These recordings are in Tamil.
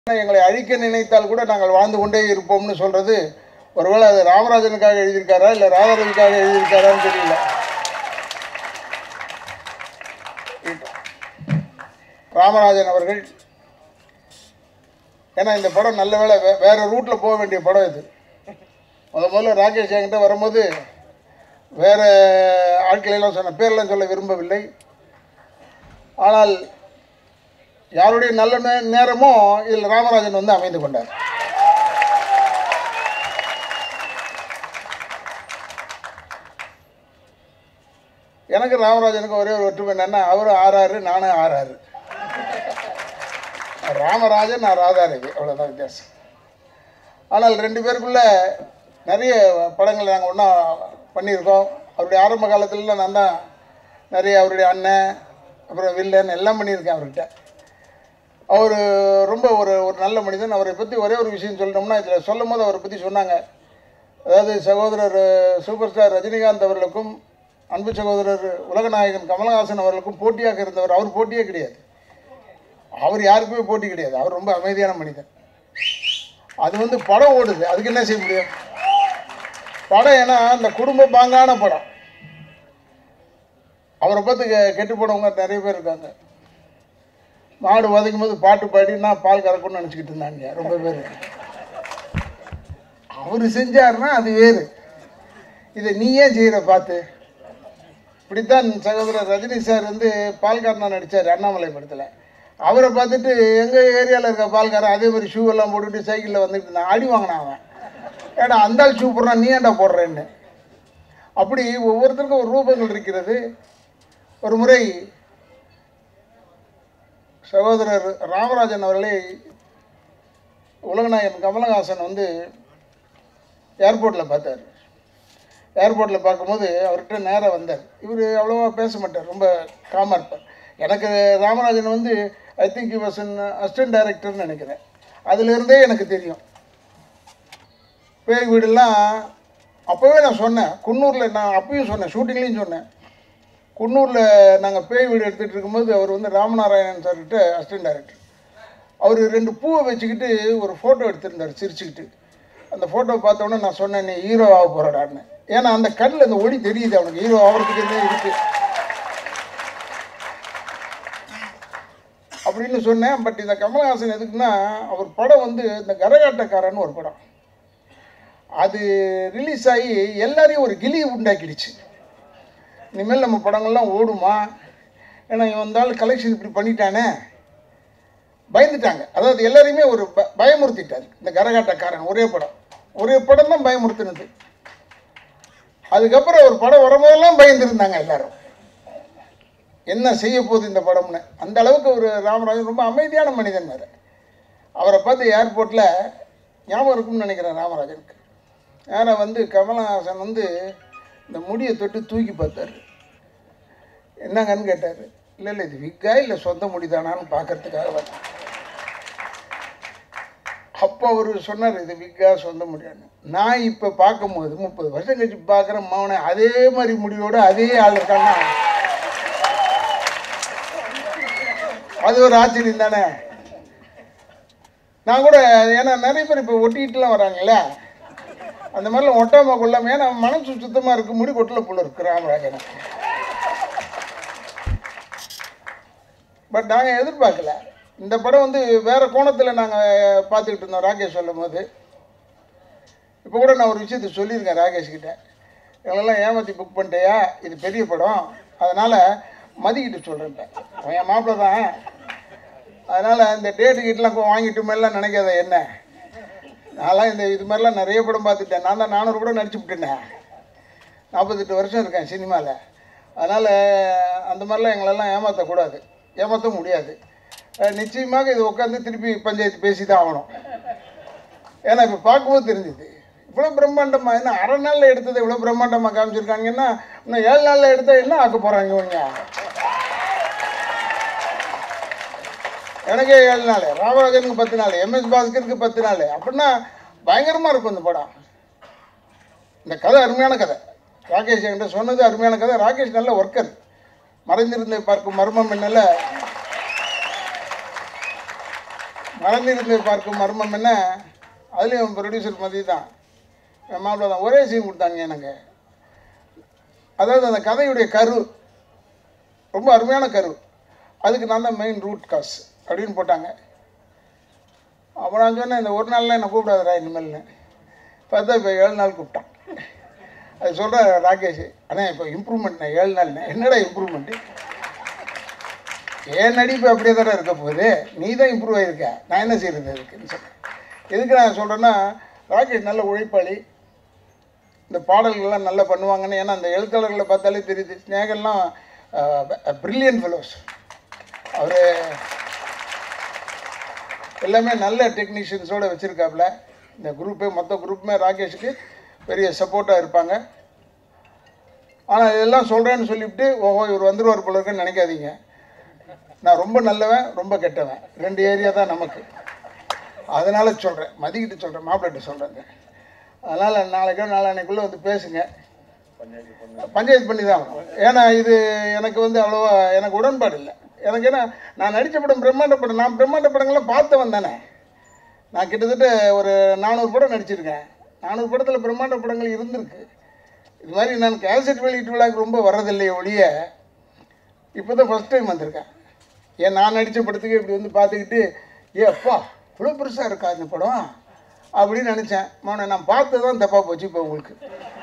எங்களை அழிக்க நினைத்தால் கூட நாங்கள் வாழ்ந்து கொண்டே இருப்போம்னு சொல்றது ஒருவேளை அது ராமராஜனுக்காக எழுதியிருக்காரா இல்லை ராதாரவிக்காக எழுதியிருக்காரான்னு தெரியல. ராமராஜன் அவர்கள் ஏன்னா இந்த படம் நல்ல வேளை வேற ரூட்ல போக வேண்டிய படம் இது. முதல்ல ராகேஷ் என்கிட்ட வரும்போது வேற ஆட்களெல்லாம் சொன்ன பேரெல்லாம் சொல்ல விரும்பவில்லை. ஆனால் யாருடைய நல்ல நேரமும் இதில் ராமராஜன் வந்து அமைந்து கொண்டார். எனக்கு ராமராஜனுக்கு ஒரே ஒரு ஒற்றுமை என்னன்னா அவரும் ஆறாறு நானும் ஆறாறு. ராமராஜன் நான் ராதா ரவி, அவ்வளோதான் வித்தியாசம். ஆனால் ரெண்டு பேருக்குள்ள நிறைய படங்கள் நாங்கள் ஒன்றா பண்ணியிருக்கோம். அவருடைய ஆரம்ப காலத்துலலாம் நான் தான் நிறைய அவருடைய அண்ணன் அப்புறம் வில்லன் எல்லாம் பண்ணியிருக்கேன் அவர்கிட்ட. அவர் ரொம்ப ஒரு ஒரு நல்ல மனிதன். அவரை பற்றி ஒரே ஒரு விஷயம் சொல்லணும்னா இதில் சொல்லும் போது அவரை பற்றி சொன்னாங்க. அதாவது சகோதரர் சூப்பர் ஸ்டார் ரஜினிகாந்த் அவர்களுக்கும் அன்பு சகோதரர் உலகநாயகன் கமல்ஹாசன் அவர்களுக்கும் போட்டியாக இருந்தவர். அவர் போட்டியே கிடையாது, அவர் யாருக்குமே போட்டி கிடையாது. அவர் ரொம்ப அமைதியான மனிதன். அது வந்து படம் ஓடுது, அதுக்கு என்ன செய்ய முடியும்? படம் ஏன்னா அந்த குடும்ப பாங்கான படம். அவரை பார்த்து கெட்டு போனவங்க நிறைய பேர் இருக்காங்க. மாடு வதைக்கும் போது பாட்டு பாடினா பால் கறக்கும்னு நினச்சிக்கிட்டு இருந்தாங்க ரொம்ப பேர். அவர் செஞ்சாருன்னா அது வேறு. இதை நீ ஏன் செய்கிற பார்த்து? இப்படித்தான் சகோதரர் ரஜினி சார் வந்து பால்காரனா நடித்தார் அண்ணாமலை படத்தில். அவரை பார்த்துட்டு எங்கள் ஏரியாவில் இருக்க பால்காரன் அதே மாதிரி ஷூ எல்லாம் போட்டுட்டு சைக்கிளில் வந்துட்டு இருந்தான். அடி வாங்கினான் அவன். ஏடா அந்த ஷூ போடுறான், நீ ஏன்டா போடுறேன்னு. அப்படி ஒவ்வொருத்தருக்கும் ஒரு ரூபங்கள் இருக்கிறது. ஒரு முறை சகோதரர் ராமராஜன் அவர்களை உலகநாயகன் கமல்ஹாசன் வந்து ஏர்போர்ட்டில் பார்த்தார். ஏர்போர்ட்டில் பார்க்கும்போது அவர்கிட்ட நேராக வந்தார். இவர் அவ்வளோவா பேச மாட்டார், ரொம்ப காமாக இருப்பார். எனக்கு ராமராஜன் வந்து ஐ திங்க் வாஸ் அசிஸ்டன்ட் டைரக்டர்னு நினைக்கிறேன். அதிலிருந்தே எனக்கு தெரியும். பேய் வீடெல்லாம் அப்போவே நான் சொன்னேன். குன்னூரில் நான் அப்பயும் சொன்னேன், ஷூட்டிங்லேயும் சொன்னேன். குன்னூரில் நாங்கள் பேய் வீடு எடுத்துகிட்டு இருக்கும்போது அவர் வந்து ராமநாராயணன் சார்கிட்ட அசிஸ்டன்ட் டைரக்டர். அவர் ரெண்டு பூவை வச்சுக்கிட்டு ஒரு ஃபோட்டோ எடுத்திருந்தார் சிரிச்சுக்கிட்டு. அந்த ஃபோட்டோவை பார்த்தோன்னே நான் சொன்னேன், நீ ஹீரோ ஆக போகிறாடான்னு. ஏன்னா அந்த கண்ணில் அந்த ஒளி தெரியுது அவனுக்கு, ஹீரோ ஆகிறதுக்கு என்ன இருக்குது அப்படின்னு சொன்னேன். பட் இந்த கமல்ஹாசன் எதுக்குன்னா அவர் படம் வந்து இந்த கரகாட்டக்காரன்னு ஒரு படம், அது ரிலீஸ் ஆகி எல்லாரையும் ஒரு கிளி உண்டாக்கிடுச்சு. இனிமேல் நம்ம படங்கள்லாம் ஓடுமா? ஏன்னா இவன் வந்தாலும் கலெக்ஷன் இப்படி பண்ணிட்டானே பயந்துட்டாங்க. அதாவது எல்லாரையுமே ஒரு பயமுறுத்திட்டார் இந்த கரகாட்டக்காரன். ஒரே படம் தான் பயமுறுத்தினது. அதுக்கப்புறம் ஒரு படம் வரும்போதெல்லாம் பயந்துருந்தாங்க எல்லாரும், என்ன செய்ய போகுது இந்த படம்னு. அந்த அளவுக்கு ஒரு ராமராஜன் ரொம்ப அமைதியான மனிதன். வேறு அவரை பார்த்து ஏர்போர்ட்டில் ஞாபகம் இருக்கும்னு நினைக்கிறேன் ராமராஜனுக்கு. யாரை வந்து கமல்ஹாசன் வந்து இந்த முடியை தொட்டு தூக்கி பார்த்தாரு. என்னங்கன்னு கேட்டார். இல்லை இது விக்கா இல்லை சொந்த முடிதானான்னு பார்க்கறதுக்காக வந்தேன். அப்போ அவர் சொன்னார், இது விக்கா சொந்த முடியான்னு. நான் இப்போ பார்க்கும்போது 30 வருஷம் கழிச்சு பார்க்குறேன், மாவனை அதே மாதிரி முடியோடு அதே ஆள் இருக்கான்னா அது ஒரு ஆச்சரியம் தானே. நான் கூட ஏன்னா நிறைய பேர் இப்போ ஒட்டிக்கிட்டுலாம் வராங்கல்ல, அந்த மாதிரிலாம் ஒட்டாம கொள்ளாம. ஏன்னா மனசு சுத்தமாக இருக்கு, முடி கொட்டில் போல இருக்கு ராமராஜன். பட் நாங்கள் எதிர்பார்க்கல. இந்த படம் வந்து வேறு கோணத்தில் நாங்கள் பார்த்துக்கிட்டு இருந்தோம் ராகேஷ் சொல்லும் போது. இப்போ கூட நான் ஒரு விஷயத்தை சொல்லியிருக்கேன் ராகேஷ்கிட்ட. எங்களெல்லாம் ஏமாற்றி புக் பண்ணிட்டேயா, இது பெரிய படம், அதனால் மதிக்கிட்டு சொல்கிறேன். அவன் என் மாப்பிள்ள தான், அதனால் இந்த டேட்டு கிட்டலாம் வாங்கிட்டு மேலாம் நினைக்காத என்ன. நான்லாம் இது மாதிரிலாம் நிறைய படம் பார்த்துட்டேன். நான் தான் 400 படம் நடிச்சு விட்டேனேன். 48 வருஷம் இருக்கேன் சினிமாவில். அதனால் அந்த மாதிரிலாம் எங்களெல்லாம் ஏமாற்றக்கூடாது, ஏமாற்ற முடியாது. நிச்சயமாக இது உட்காந்து திருப்பி பஞ்சாயத்து பேசி தான் ஆகணும். ஏன்னா இப்போ பார்க்கும்போது தெரிஞ்சுது இவ்வளோ பிரம்மாண்டமாக. என்ன அரை நாளில் எடுத்ததை இவ்வளோ பிரம்மாண்டமாக காமிச்சிருக்காங்கன்னா இன்னும் 7 நாளில் எடுத்தால் என்ன ஆக்க போகிறாங்க இவங்க? எனக்கே 7 நாள், ராமராஜனுக்கு 10 நாள், எம்எஸ் பாஸ்கருக்கு 10 நாள். அப்படின்னா பயங்கரமாக இருக்கும் இந்த படம். இந்த கதை அருமையான கதை. ராகேஷ் என்கிட்ட சொன்னது அருமையான கதை. ராகேஷ் நல்ல ஒர்க்கர். மறைந்திருந்த பார்க்கும் மர்மம் என்னல மறந்திருந்து பார்க்கும் மர்மம் என்ன, அதுலேயும் ப்ரொடியூசர் மதி தான் மாப்பிள்ள தான் ஒரே சீன் கொடுத்தாங்க எனக்கு. அதாவது அந்த கதையுடைய கரு ரொம்ப அருமையான கரு, அதுக்கு நான் தான் மெயின் ரூட் காஸ் அப்படின்னு போட்டாங்க. அப்போ நான் சொன்னேன் இந்த ஒரு நாள்லாம் என்னை கூப்பிடாதரா இனிமேல்னு. பார்த்தா இப்போ 7 நாள் கூப்பிட்டான். அது சொல்கிற ராகேஷ், ஆனால் இப்போ இம்ப்ரூவ்மெண்ட் நான் 7 நாள்னு. என்னடா இம்ப்ரூவ்மெண்ட்டு? ஏன் நடிப்பு அப்படியே தானே இருக்க போகுது, நீ தான் இம்ப்ரூவ் ஆகிருக்க, நான் என்ன செய்கிறது அதுக்குன்னு சொன்னேன். எதுக்கு நான் சொல்கிறேன்னா, ராகேஷ் நல்ல உழைப்பாளி, இந்த பாடல்கள்லாம் நல்லா பண்ணுவாங்கன்னு. ஏன்னா அந்த எழுத்தாளர்களை பார்த்தாலே தெரியுது. ஸ்நேகன்லாம் பிரில்லியன்ட் ஃபெலோஸ். அவர் எல்லாமே நல்ல டெக்னீஷியன்ஸோடு வச்சுருக்காப்புல. இந்த குரூப்பே மொத்த குரூப்புமே ராகேஷுக்கு பெரிய சப்போர்ட்டாக இருப்பாங்க. ஆனால் இதெல்லாம் சொல்கிறேன்னு சொல்லிவிட்டு ஓஹோ இவர் வந்துடுவார் போல இருக்குன்னு நினைக்காதீங்க. நான் ரொம்ப நல்லவன் ரொம்ப கெட்டவன் 2 ஏரியா தான் நமக்கு. அதனால் சொல்கிறேன், மதிக்கிட்டு சொல்கிறேன், மாப்பிள்ளைட்டு சொல்கிறேங்க. அதனால் நாளைக்கோ நாளான்னைக்குள்ளே வந்து பேசுங்க, பஞ்சாயத்து பண்ணி தான் ஆகணும். ஏன்னா இது எனக்கு வந்து அவ்வளோவா எனக்கு உடன்பாடு இல்லை. எனக்கு ஏன்னா நான் நடித்த படம் பிரம்மாண்ட படம், நான் பிரம்மாண்ட படங்கள்லாம் பார்த்தவன் தானே. நான் கிட்டத்தட்ட ஒரு 400 படம் நடிச்சிருக்கேன். 400 படத்தில் பிரம்மாண்ட படங்கள் இருந்திருக்கு. இது மாதிரி நான் கேசட் வெளியீட்டு விழாக்கு ரொம்ப வர்றதில்லையே ஒழிய இப்போ தான் ஃபஸ்ட் டைம் வந்திருக்கேன். ஏன் நான் நடித்த படத்துக்கு இப்படி வந்து பார்த்துக்கிட்டு ஏ அப்பா இவ்வளோ பெருசாக இருக்கா இந்த படம் அப்படின்னு நினச்சேன். மோனை நான் பார்த்து தான் தப்பாக போச்சு இப்போ உங்களுக்கு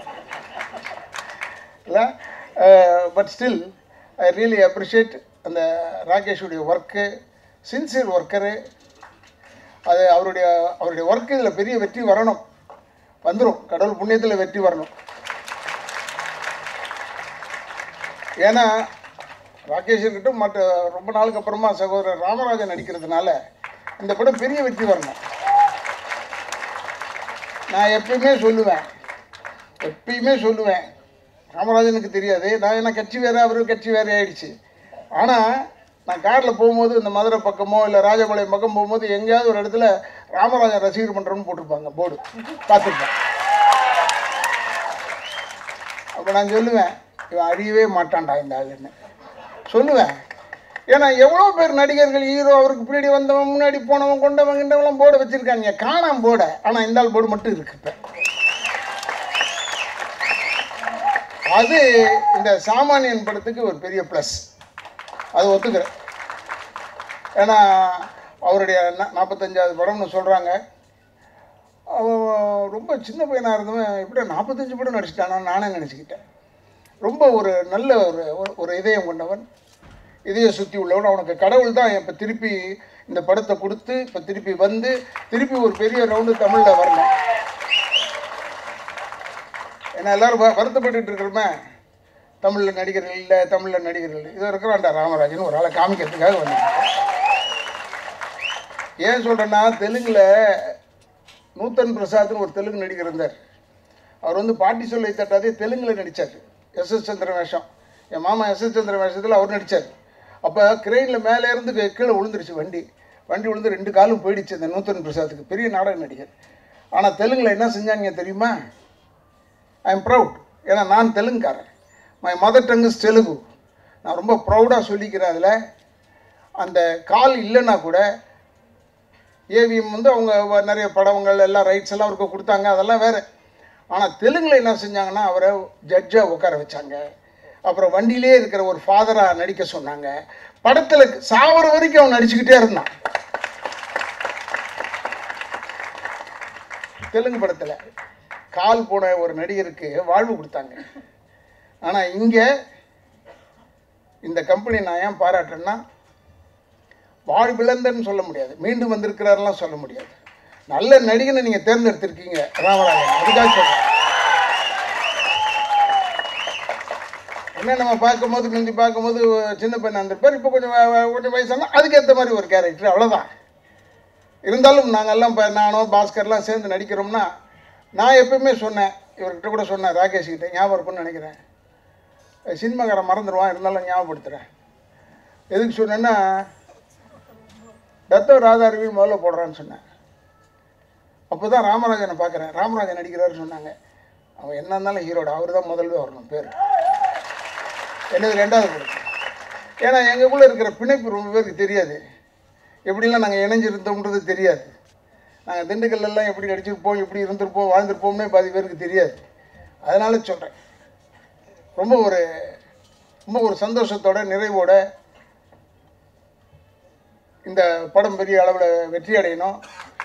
இல்லை. But still I really appreciate அந்த ராகேஷுடைய ஒர்க்கு, சின்சியர் ஒர்க்கரு. அது அவருடைய ஒர்க்கு இதில் பெரிய வெற்றி வரணும், வந்துடும், கடவுள் புண்ணியத்தில் வெற்றி வரணும். ஏன்னா ராகேஷர்கிட்ட மற்ற ரொம்ப நாளுக்கு அப்புறமா சகோதரர் ராமராஜன் நடிக்கிறதுனால இந்த படம் பெரிய வெற்றி வரணும். நான் எப்பயுமே சொல்லுவேன் ராமராஜனுக்கு தெரியாது, நான் என்ன கட்சி வேறு அவர் கட்சி வேறு ஆயிடுச்சு. ஆனால் நான் காரில் போகும்போது இந்த மதுரை பக்கமோ இல்லை ராஜபாளையம் பக்கம் போகும்போது எங்கேயாவது ஒரு இடத்துல ராமராஜன் ரசிகர் மன்றம்னு போட்டிருப்பாங்க போர்டு, பார்த்துருப்பேன். அப்போ நான் சொல்லுவேன் இவன் அறியவே மாட்டான்டா இந்த ஆளுன்னு சொல்லுவேன். ஏன்னா எவ்வளோ பேர் நடிகர்கள் ஹீரோ அவருக்கு பின்னாடி வந்தவன் முன்னாடி போனவன் கொண்டவன் கிண்டவெல்லாம் போர்டு வச்சுருக்காங்க, காணாம போர்ட. ஆனால் இந்த ஆள் போர்டு மட்டும் இருக்கு. இப்போ அது இந்த சாமானியன் படத்துக்கு ஒரு பெரிய ப்ளஸ், அது ஒத்துக்கிறேன். ஏன்னா அவருடைய 45வது படம்னு சொல்கிறாங்க. அவன் ரொம்ப சின்ன பையனாக இருந்தவன் இப்படி 45 படம் நடிச்சிட்டானான்னு நானே நினச்சிக்கிட்டேன். ரொம்ப ஒரு நல்ல ஒரு இதயம் கொண்டவன், இதையை சுற்றி உள்ளவன். அவனுக்கு கடவுள் தான் இப்போ திருப்பி இந்த படத்தை கொடுத்து இப்போ திருப்பி வந்து திருப்பி ஒரு பெரிய ரவுண்டு தமிழில் வரணும். ஏன்னா எல்லோரும் வருத்தப்பட்டு இருக்கிறோமே தமிழில் நடிகர்கள் இல்லை, தமிழில் நடிகர்கள் இல்லை. இதை இருக்கிறான்டா ராமராஜன் ஒரு ஆளை காமிக்கிறதுக்காக வந்து. ஏன் சொல்கிறேன்னா, தெலுங்கில் நூத்தன் பிரசாத்னு ஒரு தெலுங்கு நடிகர் இருந்தார். அவர் வந்து பாட்டி சொல்லை தட்டாதே தெலுங்கில் நடித்தார். எஸ்.எஸ். சந்திரன் வேஷம், என் மாமா எஸ்.எஸ். சந்திரன் வேஷத்தில் அவர் நடித்தார். அப்போ கிரெயினில் மேலே இருந்து கீழே விழுந்துருச்சு வண்டி விழுந்து 2 காலும் போயிடுச்சு அந்த நூத்தன் பிரசாத்துக்கு. பெரிய நாடக நடிகர். ஆனால் தெலுங்கில் என்ன செஞ்சாங்க தெரியுமா? I am proud. ஏன்னா நான் தெலுங்குக்காரன், my mother tongue is Telugu. நான் ரொம்ப ப்ரௌடாக சொல்லிக்கிறேன். அதில் அந்த கால் இல்லைன்னா கூட ஏவிஎம் வந்து அவங்க நிறைய படங்கள் எல்லாம் ரைட்ஸ் எல்லாம் அவருக்கு கொடுத்தாங்க, அதெல்லாம் வேறு. ஆனால் தெலுங்கில் என்ன செஞ்சாங்கன்னா அவரை ஜட்ஜாக உட்கார வச்சாங்க. அப்புறம் வண்டியிலே இருக்கிற ஒரு ஃபாதராக நடிக்க சொன்னாங்க. படத்தில் சாவர வரைக்கும் அவன் நடிச்சுக்கிட்டே இருந்தான் தெலுங்கு படத்தில். கால் போன ஒரு நடிகருக்கு வாழ்வு கொடுத்தாங்க. ஆனால் இங்கே இந்த கம்பெனி நான் ஏன் பாராட்டுறேன்னா, வாழ்விழந்தன்னு சொல்ல முடியாது, மீண்டும் வந்திருக்கிறாரெல்லாம் சொல்ல முடியாது. நல்ல நடிகனை நீங்கள் தேர்ந்தெடுத்திருக்கீங்க ராமராஜன், அதுக்காக சொல்கிறேன். என்ன நம்ம பார்க்கும்போது முந்தி பார்க்கும்போது சின்ன பையனாக இருந்திருப்பார், இப்போ கொஞ்சம் வயசானா அதுக்கேற்ற மாதிரி ஒரு கேரக்டர், அவ்வளோதான். இருந்தாலும் நாங்கள்லாம் இப்போ நானோ பாஸ்கர்லாம் சேர்ந்து நடிக்கிறோம்னா, நான் எப்பவுமே சொன்னேன், இவர்கிட்ட கூட சொன்னேன், ராகேஷ்கிட்ட ஞாபகம் இருக்குன்னு நினைக்கிறேன், சினிமாக்காரன் மறந்துடுவான், இருந்தாலும் ஞாபகப்படுத்துகிறேன். எதுக்கு சொன்னேன்னா, ராதா ரவி முதல்ல போடுறான்னு சொன்னேன். அப்போ தான் ராமராஜனை பார்க்குறேன், ராமராஜன் நடிக்கிறாருன்னு சொன்னாங்க. அவன் என்ன இருந்தாலும் ஹீரோட, அவர் தான் முதல்ல வரணும் பேர், என்னது 2வது படம். ஏன்னா எங்களுக்குள்ளே இருக்கிற பிணைப்பு ரொம்ப பேருக்கு தெரியாது. எப்படிலாம் நாங்கள் இணைஞ்சிருந்தோம்ன்றது தெரியாது. நாங்கள் திண்டுக்கல்லாம் எப்படி நடிச்சிருப்போம், எப்படி இருந்திருப்போம், வாழ்ந்திருப்போம்னே பாதி பேருக்கு தெரியாது. அதனால சொல்கிறேன், ரொம்ப ஒரு சந்தோஷத்தோட நிறைவோட இந்த படம் பெரிய அளவில் வெற்றி அடையணும்.